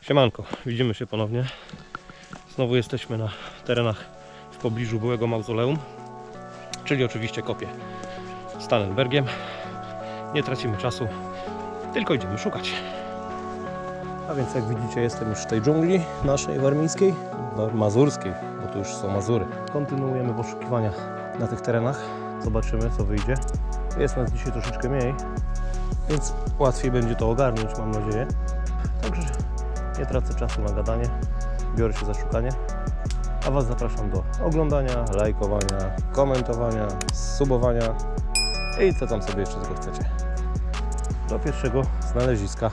Siemanko, widzimy się ponownie. Znowu jesteśmy na terenach w pobliżu byłego mauzoleum, czyli oczywiście kopie Stallenbergiem. Nie tracimy czasu, tylko idziemy szukać. A więc jak widzicie, jestem już w tej dżungli naszej warmińskiej, mazurskiej, bo tu już są Mazury. Kontynuujemy poszukiwania na tych terenach. Zobaczymy, co wyjdzie. Jest nas dzisiaj troszeczkę mniej, więc łatwiej będzie to ogarnąć, mam nadzieję. Także nie tracę czasu na gadanie, biorę się za szukanie, a Was zapraszam do oglądania, lajkowania, komentowania, subowania i co tam sobie jeszcze tylko chcecie. Do pierwszego znaleziska.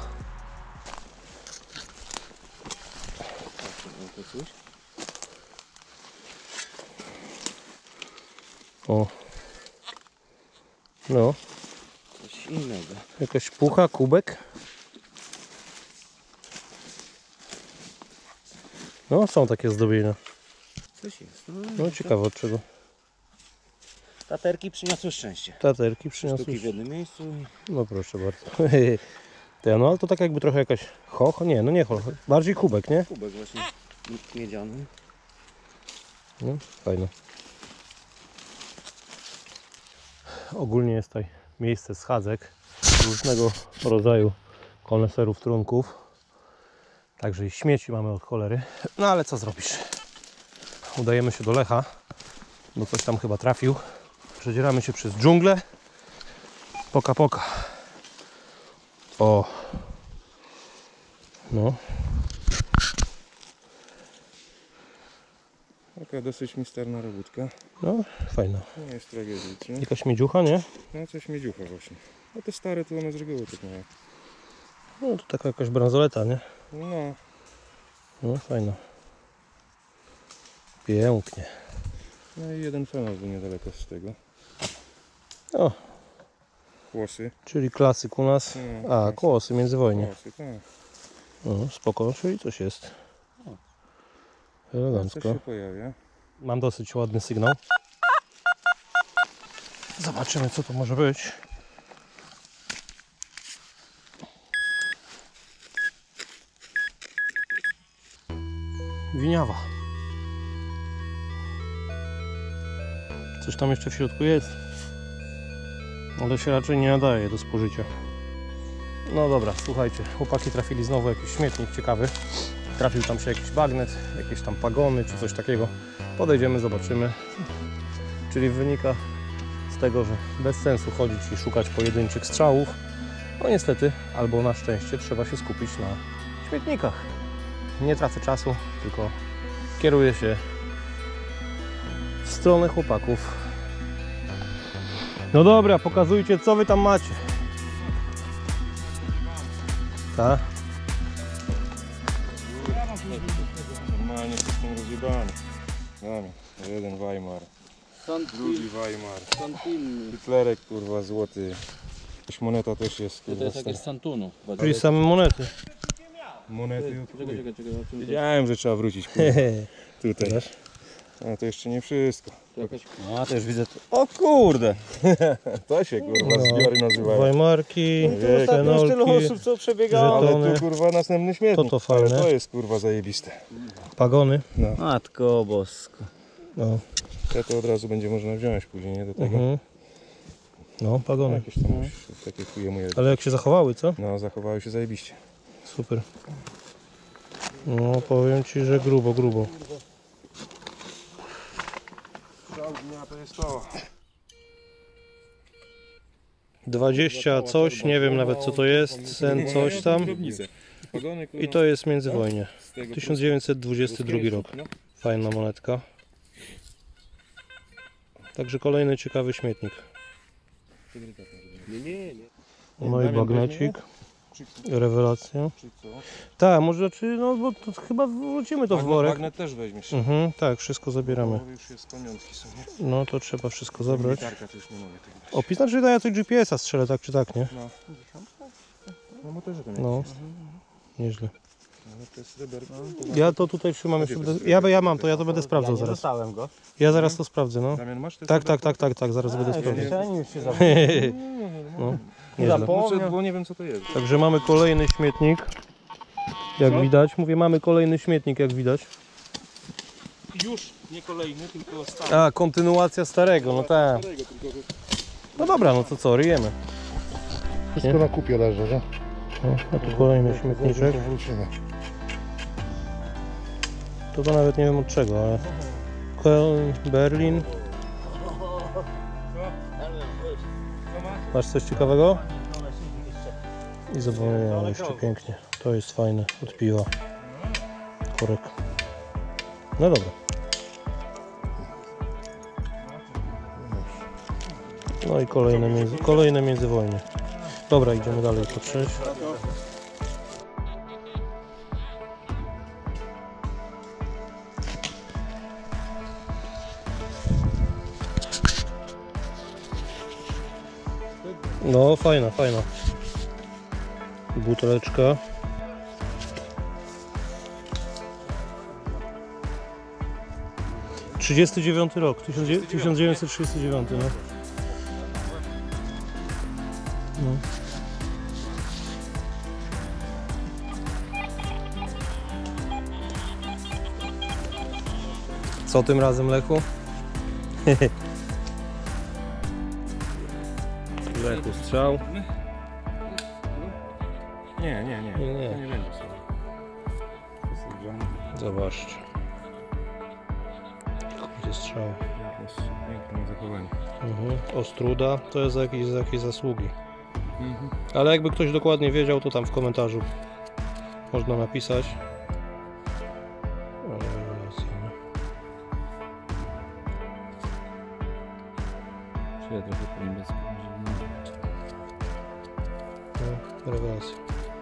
O, no, coś innego. jakaś pucha, kubek. No, są takie zdobienia. Coś jest. No, ciekawe od czego. Taterki przyniosły szczęście. Taterki przyniosły. Sztuki w jednym miejscu. No proszę bardzo. No ale to tak jakby trochę jakaś choch. Nie, no nie choch. Bardziej kubek, nie? Kubek właśnie miedziany. No, fajne. Ogólnie jest tutaj miejsce schadzek różnego rodzaju koneserów trunków. Także i śmieci mamy od cholery. No ale co zrobisz? Udajemy się do Lecha, bo coś tam chyba trafił. Przedzieramy się przez dżunglę. Poka poka. O. No. Taka dosyć misterna robótka. No, fajna. Nie jest tragicznie. Jakaś miedziucha, nie? No coś miedziucha właśnie. No te stare to one z reguły tak mają. No to taka jakaś bransoleta, nie? No. No, fajna. Pięknie. No i jeden fenos był niedaleko z tego. O, Kłosy. czyli klasyk u nas. No, A, kłosy międzywojnie. Kłosy, tak. No, spoko, czyli coś jest. Coś Elegancko. się pojawia. Mam dosyć ładny sygnał. Zobaczymy, co to może być. Winiawa. Coś tam jeszcze w środku jest, ale się raczej nie nadaje do spożycia. No dobra, słuchajcie, chłopaki trafili znowu jakiś śmietnik ciekawy. Trafił tam się jakiś bagnet, jakieś tam pagony czy coś takiego. Podejdziemy, zobaczymy. Czyli wynika z tego, że bez sensu chodzić i szukać pojedynczych strzałów. No niestety, albo na szczęście trzeba się skupić na śmietnikach. Nie tracę czasu, tylko kieruję się w stronę chłopaków. No dobra, pokazujcie, co wy tam macie. Tak? Normalnie jestem rozjebany. Damy. Jeden Weimar. Drugi Weimar. Santini. Hitlerek kurwa złoty. Jakaś moneta też jest kurwa. To jest jakieś Santunu. Czyli same monety. Monety. Czekaj. Wiedziałem, że trzeba wrócić kurwa. Tutaj. A to jeszcze nie wszystko. No, to już widzę. O kurde! To się kurwa zbiory nazywają. Weimarki, Ostatnio fenolki, co przebiegało. Ale żetony, tu kurwa następny śmietnik. To fajne. Ale to jest kurwa zajebiste. pagony. Matko bosko. No, Ja to od razu będzie można wziąć później, nie do tego. no pagony. Jakieś tam takie chuje moje. Ale jak się zachowały, co? No zachowały się zajebiście. Super. No powiem Ci, że grubo. Strzał dnia to jest to. 20 coś, nie wiem nawet co to jest, ten coś tam. I to jest międzywojnie. 1922 rok. Fajna monetka. Także kolejny ciekawy śmietnik. No i bagnecik. Rewelacja. Czy co? Tak, może no bo to chyba wrócimy to w worek. Magnet też weźmiesz. Tak, wszystko zabieramy. Bo już jest pamiątki są, nie? No to trzeba wszystko zabrać. Militarka to już nie mogę tego brać. Opis, znaczy ja coś GPS-a strzelę, tak czy tak, nie? No. No bo też to nie. No, nieźle. Ale to jest sreberko. Ja to tutaj trzymam jeszcze. Ja mam to, ja to będę sprawdzał zaraz. Dostałem go. Ja zaraz to sprawdzę, no. Damian masz? Tak, zaraz będę sprawdzał. Już się No, nieźle. Bo nie wiem co to jest. Także mamy kolejny śmietnik. Jak widać, mówię, mamy kolejny śmietnik, jak widać. Już nie kolejny, tylko stary. A, kontynuacja starego, no tak. No dobra, no to co, ryjemy. Wszystko na kupie leży, że? No, a tu kolejny śmietniczek. Wrócimy. To nawet nie wiem od czego, ale... Köln, Berlin. Masz coś ciekawego? I zobaczymy, jeszcze pięknie. To jest fajne, od piwa. Korek. No dobra. No i kolejne międzywojnie. Dobra, idziemy dalej patrzeć. No, fajna, fajna. Buteleczka. '39 rok, 1939, no. No. Co tym razem, Lechu? Lechu strzał. Nie. Nie. To nie będzie sobie. Zobaczcie. Kurde strzał. Piękne zachowanie. Ostruda to jest za jakieś zasługi. Ale jakby ktoś dokładnie wiedział, to tam w komentarzu można napisać. Czuję trochę po niemiecku. No, rewelacja.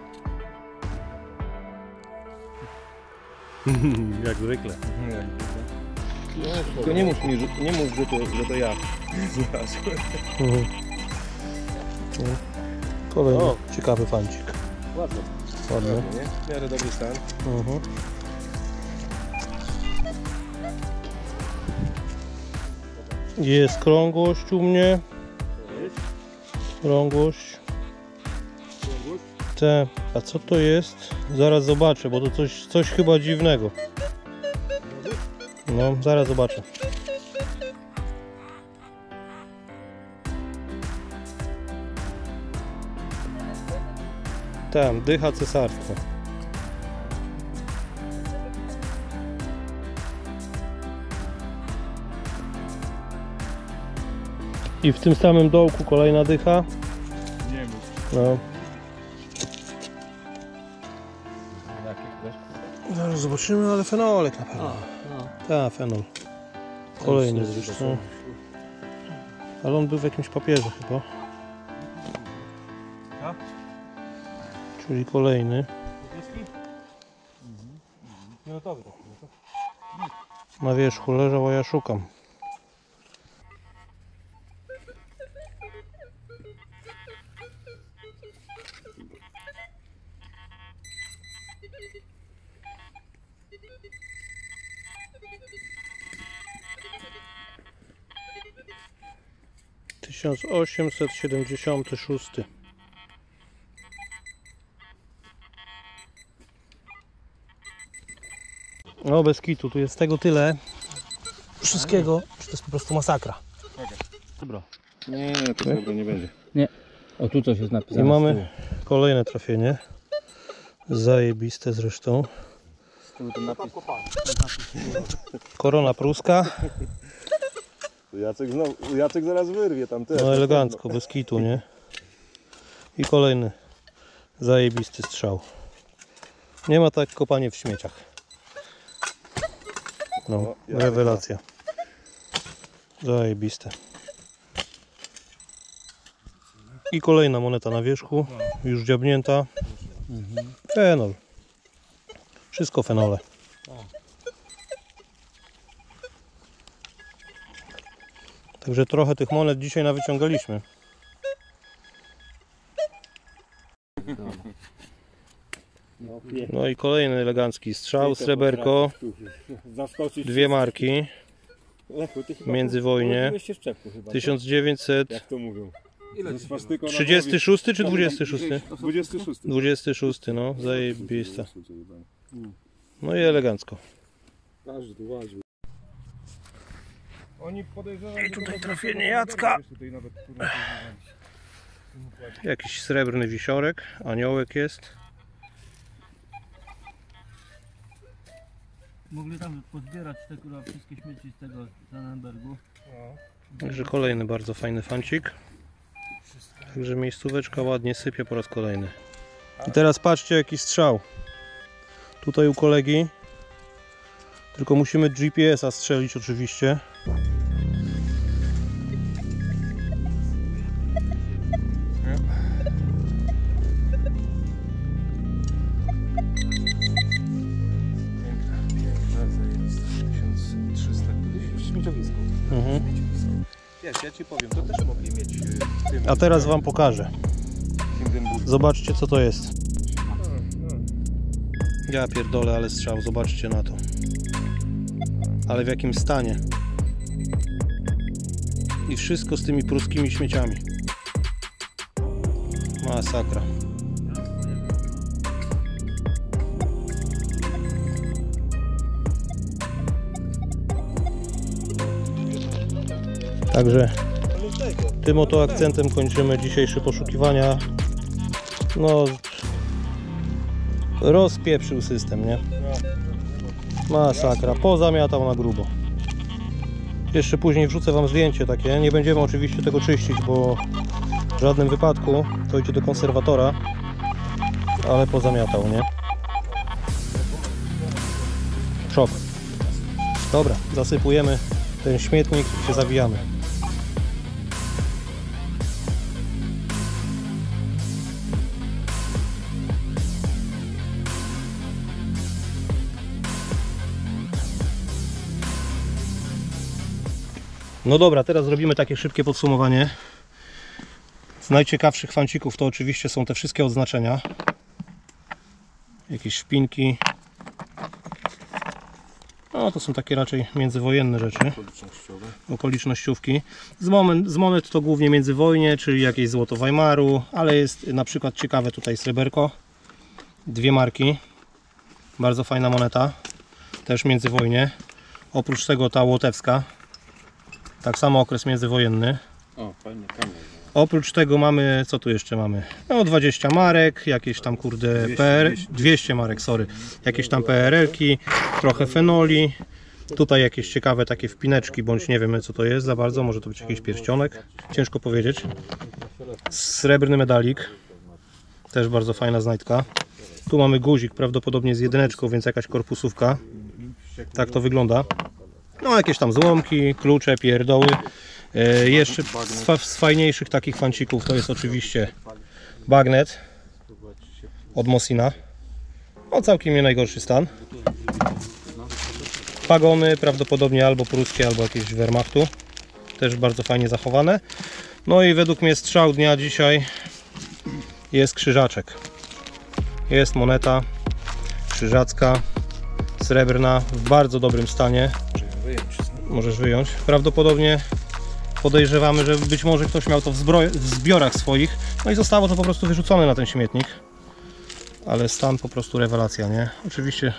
Jak zwykle. Tylko nie mów mi, że to ja. Kolejny ciekawy fancik. Ładnie. Ładny. Nie? W miarę dobry stan. Jest krągłość u mnie. Krągłość. Te. A co to jest? Zaraz zobaczę, bo to coś chyba dziwnego. No, zaraz zobaczę. Tam, dycha cesarstwa. I w tym samym dołku kolejna dycha. Nie mów. No. Jakie chcesz? Zaraz zobaczymy, ale fenolek na pewno. Tak, fenol. Kolejny zresztą. Ale on był w jakimś papierze chyba. Czyli kolejny. Na wierzchu leżał, a ja szukam. Tysiąc 876. No bez kitu, tu jest tego tyle wszystkiego, że to jest po prostu masakra. Dobra. Nie, to dobra nie będzie. O, tu coś jest napisane. I mamy kolejne trafienie. Zajebiste zresztą. Korona pruska. Jacek zaraz wyrwie tam też. No elegancko, bez kitu, nie? I kolejny zajebisty strzał. Nie ma tak kopanie w śmieciach. No, rewelacja. Zajebiste. I kolejna moneta na wierzchu, już dziabnięta. Fenol. Wszystko fenole. Także trochę tych monet dzisiaj nawyciągaliśmy. No i kolejny elegancki strzał, sreberko, dwie marki, międzywojnie, 1900, Jak to mówią? Ze swastyką na 36 czy 26? głowie. 26. 26, no, zajebista. No i elegancko. Każdy łaził. Oni podejrzewają... I tutaj trafienie Jacka. Jakiś srebrny wisiorek, aniołek jest. Mogli tam pozbierać te kurwa wszystkie śmieci z tego Zanenbergu. Także kolejny bardzo fajny fancik. Także miejscóweczka ładnie sypie po raz kolejny. I teraz patrzcie jaki strzał. Tutaj u kolegi. Tylko musimy GPS-a strzelić oczywiście. Śmieciowisko. Wiesz, ja ci powiem, to też mogli mieć A teraz wam pokażę. Zobaczcie co to jest. Ja pierdolę, ale strzał, zobaczcie na to. Ale w jakim stanie. I wszystko z tymi pruskimi śmieciami. Masakra. Także tym oto akcentem kończymy dzisiejsze poszukiwania. No, rozpieprzył system, nie? Masakra, pozamiatał na grubo. Jeszcze później wrzucę wam zdjęcie takie. Nie będziemy oczywiście tego czyścić, bo w żadnym wypadku to idzie do konserwatora. Ale pozamiatał, nie? Szok. Dobra, zasypujemy ten śmietnik i się zawijamy. No dobra, teraz zrobimy takie szybkie podsumowanie. Z najciekawszych fancików to oczywiście są te wszystkie odznaczenia. Jakieś szpinki. No to są takie raczej międzywojenne rzeczy. Okolicznościówki. Z monet to głównie międzywojnie, czyli jakieś złoto Weimaru, ale jest na przykład ciekawe tutaj sreberko. 2 marki. Bardzo fajna moneta. Też międzywojnie. Oprócz tego ta łotewska. Tak samo okres międzywojenny. O, fajnie, kamień. Oprócz tego mamy, co tu jeszcze mamy? No 20 marek, jakieś tam kurde 200 marek, sorry. Jakieś tam PRL-ki, trochę fenoli. Tutaj jakieś ciekawe takie wpineczki, bądź nie wiemy co to jest za bardzo, może to być jakiś pierścionek. Ciężko powiedzieć. Srebrny medalik. Też bardzo fajna znajdka. Tu mamy guzik, prawdopodobnie z jedyneczką, więc jakaś korpusówka. Tak to wygląda. No jakieś tam złomki, klucze, pierdoły. Jeszcze z fajniejszych takich fancików to jest oczywiście bagnet od Mosina. No całkiem nie najgorszy stan. Pagony prawdopodobnie albo pruskie, albo jakieś Wehrmachtu. Też bardzo fajnie zachowane. No i według mnie strzał dnia dzisiaj jest krzyżaczek. Jest moneta krzyżacka, srebrna, w bardzo dobrym stanie. Możesz wyjąć. Prawdopodobnie podejrzewamy, że być może ktoś miał to w zbiorach swoich. No i zostało to po prostu wyrzucone na ten śmietnik. Ale stan po prostu rewelacja, nie? Oczywiście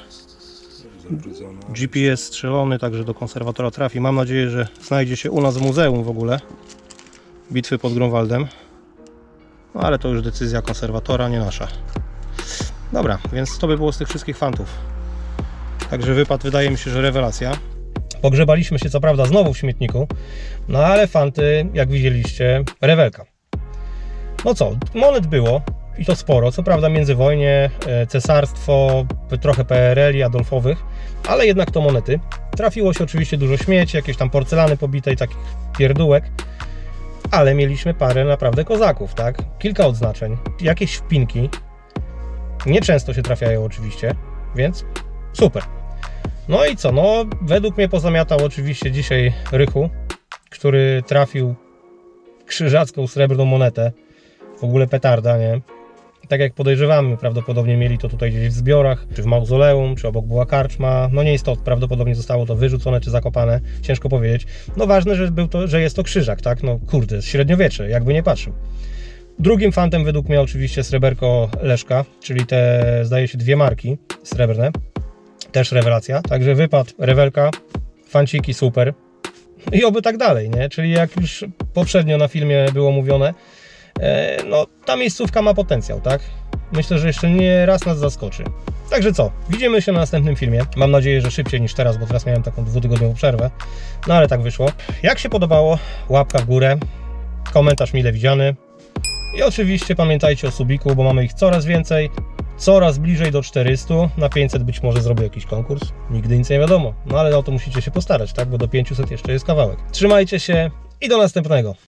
GPS strzelony, także do konserwatora trafi. Mam nadzieję, że znajdzie się u nas w muzeum w ogóle bitwy pod Grunwaldem. No ale to już decyzja konserwatora, nie nasza. Dobra, więc to by było z tych wszystkich fantów. Także wypad wydaje mi się, że rewelacja. Pogrzebaliśmy się co prawda znowu w śmietniku, no ale fanty, jak widzieliście, rewelka. No co, monet było i to sporo, co prawda międzywojnie, cesarstwo, trochę PRL-i Adolfowych, ale jednak to monety. Trafiło się oczywiście dużo śmieci, jakieś tam porcelany pobitej, takich pierdółek, ale mieliśmy parę naprawdę kozaków, tak? Kilka odznaczeń, jakieś wpinki, nieczęsto się trafiają oczywiście, więc super. No i co, no według mnie pozamiatał oczywiście dzisiaj Rychu, który trafił krzyżacką srebrną monetę. W ogóle petarda, nie? tak jak podejrzewamy, prawdopodobnie mieli to tutaj gdzieś w zbiorach, czy w mauzoleum, czy obok była karczma, no nie jest to, prawdopodobnie zostało to wyrzucone, czy zakopane, ciężko powiedzieć. No ważne, że jest to krzyżak, tak, no kurde, średniowiecze, jakby nie patrzył. Drugim fantem według mnie oczywiście sreberko Leszka, czyli te, zdaje się, 2 marki srebrne, też rewelacja, także wypad, rewelka, fanciki super i oby tak dalej, nie? Czyli jak już poprzednio na filmie było mówione, no ta miejscówka ma potencjał, tak? Myślę, że jeszcze nie raz nas zaskoczy. Także co, widzimy się na następnym filmie. Mam nadzieję, że szybciej niż teraz, bo teraz miałem taką 2-tygodniową przerwę. No ale tak wyszło. Jak się podobało, łapka w górę, komentarz mile widziany. I oczywiście pamiętajcie o subiku, bo mamy ich coraz więcej, coraz bliżej do 400. Na 500 być może zrobię jakiś konkurs. Nigdy nic nie wiadomo. No ale o to musicie się postarać, tak? Bo do 500 jeszcze jest kawałek. Trzymajcie się i do następnego.